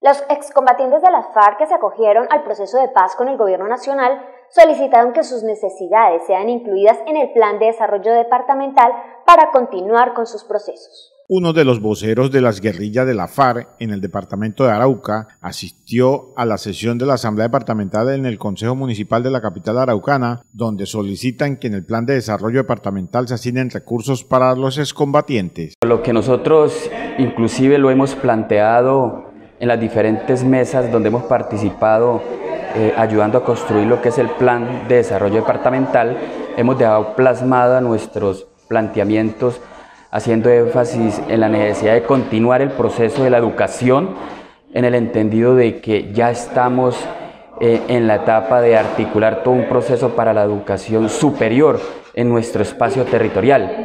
Los excombatientes de las FARC que se acogieron al proceso de paz con el gobierno nacional solicitaron que sus necesidades sean incluidas en el plan de desarrollo departamental para continuar con sus procesos. Uno de los voceros de las guerrillas de la FARC en el departamento de Arauca asistió a la sesión de la Asamblea Departamental en el Consejo Municipal de la capital araucana, donde solicitan que en el plan de desarrollo departamental se asignen recursos para los excombatientes. Lo que nosotros inclusive lo hemos planteado en las diferentes mesas donde hemos participado ayudando a construir lo que es el plan de desarrollo departamental, hemos dejado plasmada nuestros planteamientos haciendo énfasis en la necesidad de continuar el proceso de la educación, en el entendido de que ya estamos en la etapa de articular todo un proceso para la educación superior en nuestro espacio territorial.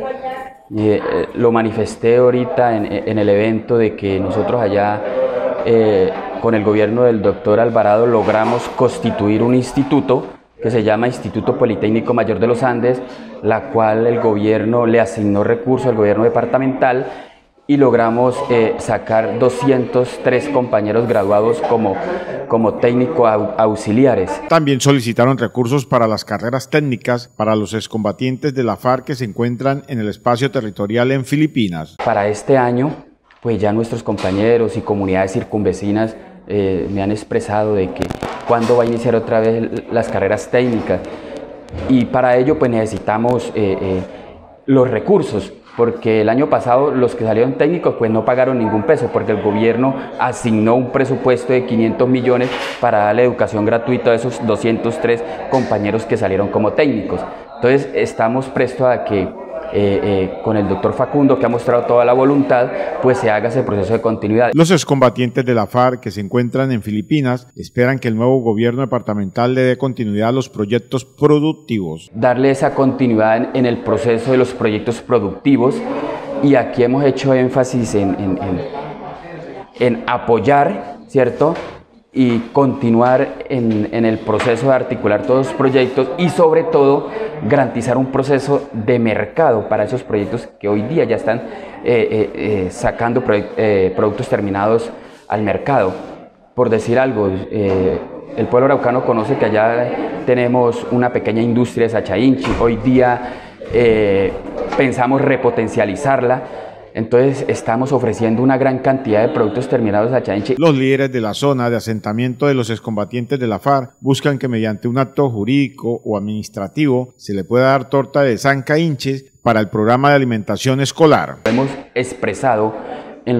Lo manifesté ahorita en el evento de que nosotros allá con el gobierno del doctor Alvarado logramos constituir un instituto que se llama Instituto Politécnico Mayor de los Andes, la cual el gobierno le asignó recursos al gobierno departamental y logramos sacar 203 compañeros graduados como técnicos auxiliares. También solicitaron recursos para las carreras técnicas para los excombatientes de la FARC que se encuentran en el espacio territorial en Filipinas. Para este año, pues ya nuestros compañeros y comunidades circunvecinas me han expresado de que cuándo va a iniciar otra vez las carreras técnicas, y para ello pues necesitamos los recursos, porque el año pasado los que salieron técnicos pues no pagaron ningún peso, porque el gobierno asignó un presupuesto de 500 millones para darle educación gratuita a esos 203 compañeros que salieron como técnicos. Entonces estamos prestos a que con el doctor Facundo, que ha mostrado toda la voluntad, pues se haga ese proceso de continuidad. Los excombatientes de la FARC que se encuentran en Filipinas esperan que el nuevo gobierno departamental le dé continuidad a los proyectos productivos. Darle esa continuidad en el proceso de los proyectos productivos, y aquí hemos hecho énfasis en apoyar, ¿cierto?, y continuar en el proceso de articular todos los proyectos y sobre todo garantizar un proceso de mercado para esos proyectos que hoy día ya están sacando productos terminados al mercado. Por decir algo, el pueblo araucano conoce que allá tenemos una pequeña industria de Sacha Inchi. Hoy día pensamos repotencializarla. Entonces estamos ofreciendo una gran cantidad de productos terminados a Sacha Inchi. Los líderes de la zona de asentamiento de los excombatientes de la FARC buscan que mediante un acto jurídico o administrativo se le pueda dar torta de Sanca Inches para el programa de alimentación escolar. Hemos expresado en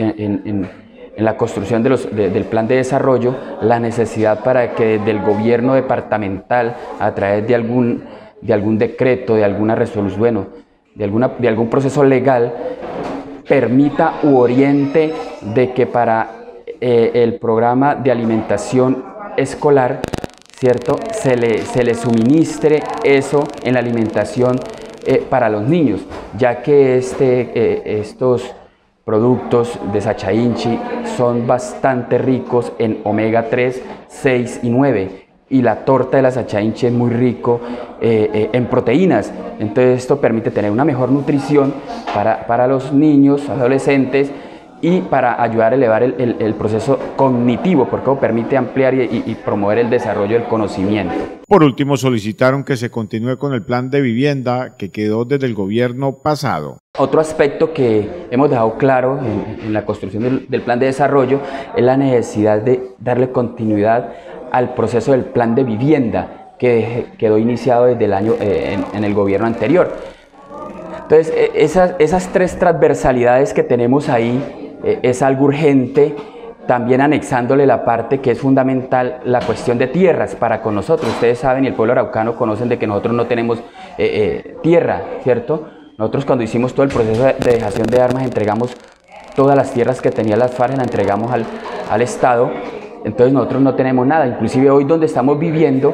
la construcción del plan de desarrollo la necesidad para que desde el gobierno departamental, a través de algún decreto, de alguna resolución, de algún proceso legal, permita u oriente de que para el programa de alimentación escolar, ¿cierto?, se le suministre eso en la alimentación para los niños, ya que estos productos de Sacha Inchi son bastante ricos en omega 3, 6 y 9. Y la torta de la Sacha Inchi es muy rico en proteínas. Entonces esto permite tener una mejor nutrición para los niños, adolescentes, y para ayudar a elevar el proceso cognitivo, porque permite ampliar y promover el desarrollo del conocimiento. Por último, solicitaron que se continúe con el plan de vivienda que quedó desde el gobierno pasado. Otro aspecto que hemos dejado claro en la construcción del plan de desarrollo es la necesidad de darle continuidad al proceso del plan de vivienda que quedó iniciado desde el año en el gobierno anterior. Entonces, esas tres transversalidades que tenemos ahí es algo urgente, también anexándole la parte que es fundamental, la cuestión de tierras para con nosotros. Ustedes saben, y el pueblo araucano conocen de que nosotros no tenemos tierra, ¿cierto? Nosotros cuando hicimos todo el proceso de dejación de armas entregamos todas las tierras que tenía las FARC, las entregamos al Estado. Entonces nosotros no tenemos nada, inclusive hoy donde estamos viviendo,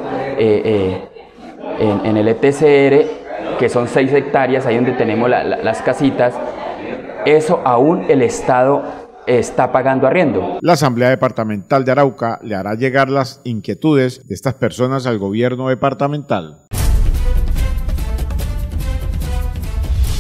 en el ETCR, que son 6 hectáreas, ahí donde tenemos las casitas, eso aún el Estado está pagando arriendo. La Asamblea Departamental de Arauca le hará llegar las inquietudes de estas personas al gobierno departamental.